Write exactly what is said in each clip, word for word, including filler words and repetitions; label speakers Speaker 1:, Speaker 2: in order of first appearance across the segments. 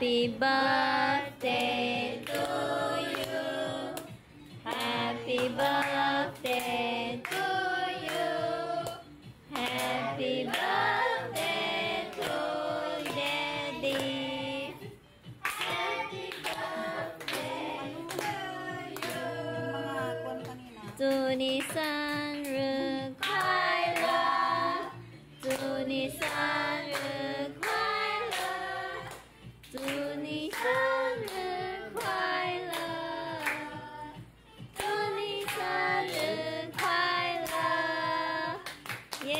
Speaker 1: Happy birthday to you. Happy birthday to you. Happy birthday to Daddy. Happy birthday to you. 祝你生日快乐，祝你生日快乐，祝你生日快乐，祝你生日快乐，耶！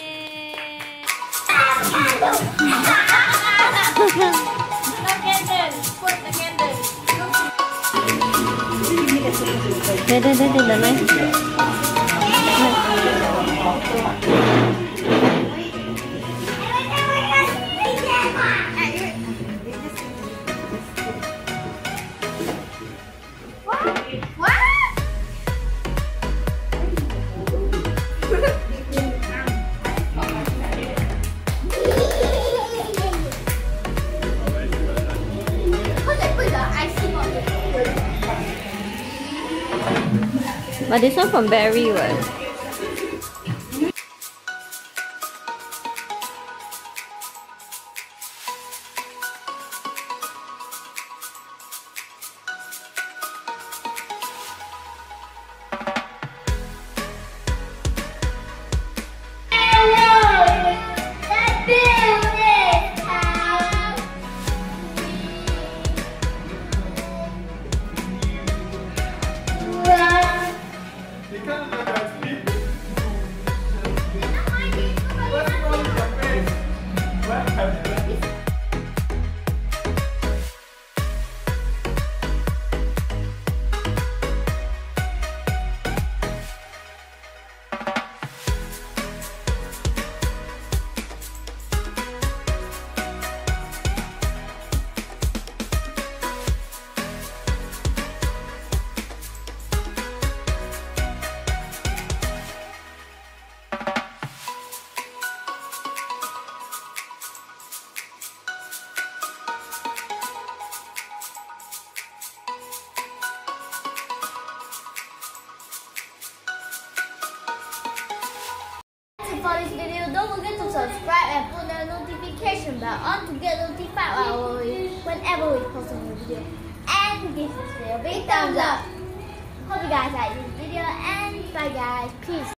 Speaker 1: 对对对对的嘞。But this one from Barry was.
Speaker 2: For this video, don't forget to subscribe and put the notification bell on to get notified whenever we post a new video. And give this video a big thumbs up. Hope you guys like this video and bye guys. Peace.